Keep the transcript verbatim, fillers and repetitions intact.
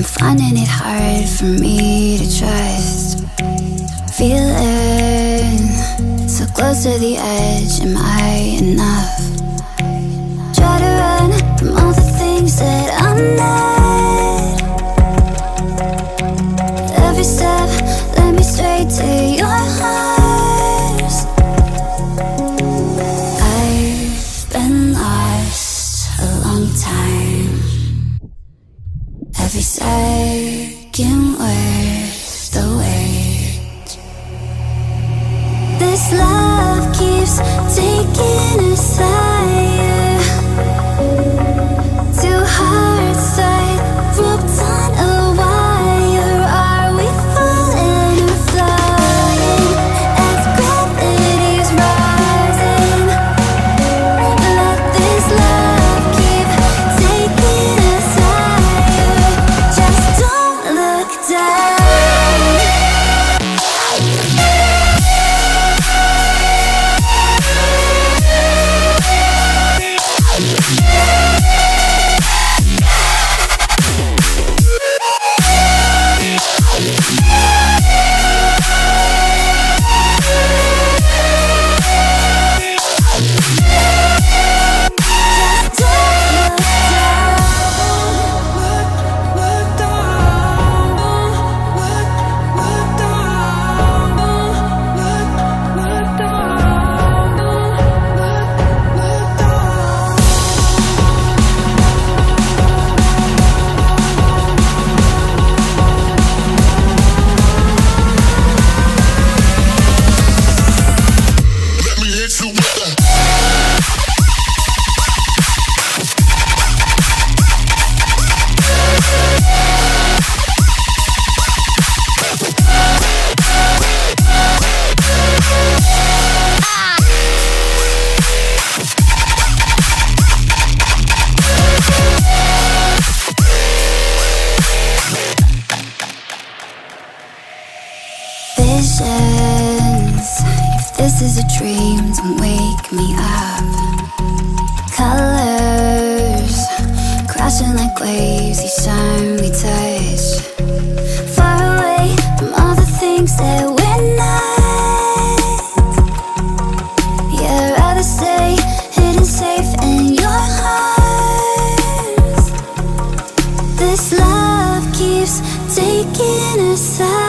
I'm finding it hard for me to trust. Feeling so close to the edge, am I enough? Try to run from all the things that I'm not. Every step led me straight to your arms. I've been lost a long time. Every second worth the wait. This love keeps taking us higher. Two hearts tied, roped on a wire. Are we falling or flying as gravity's rising? Let this love keep taking us higher. Just don't look down. Visions, if this is a dream, don't wake me up. Colors, crashing like waves each time we touch. Far away from all the things that we're not. Yeah, I'd rather stay hidden safe in your heart. This love keeps taking us out.